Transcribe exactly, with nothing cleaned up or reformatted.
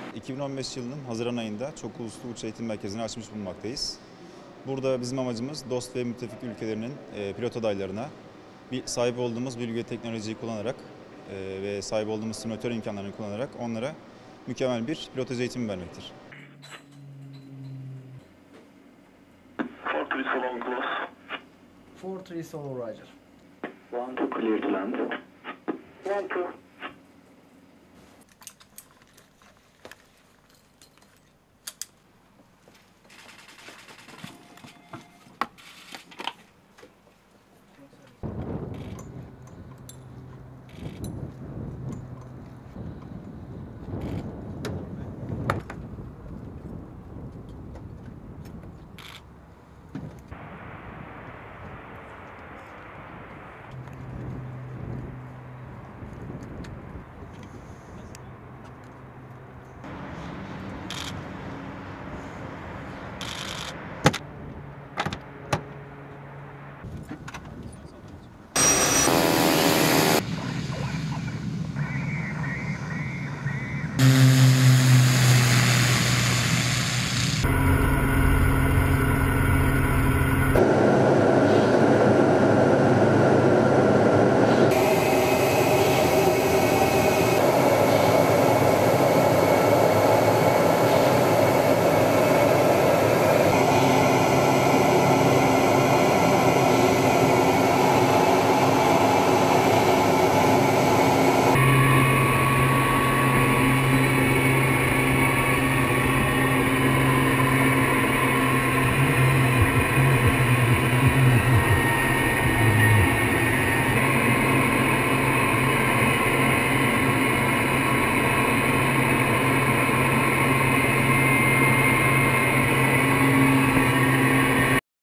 iki bin on beş yılının Haziran ayında çok uluslu uçuş eğitim merkezini açmış bulunmaktayız. Burada bizim amacımız dost ve müttefik ülkelerinin e, pilot adaylarına bir sahip olduğumuz bilgi ve teknolojiyi kullanarak e, ve sahip olduğumuz simülatör imkanlarını kullanarak onlara mükemmel bir pilotaj eğitimi vermektir. four three Solo close. four three Solo Roger. one two clear to land. one two.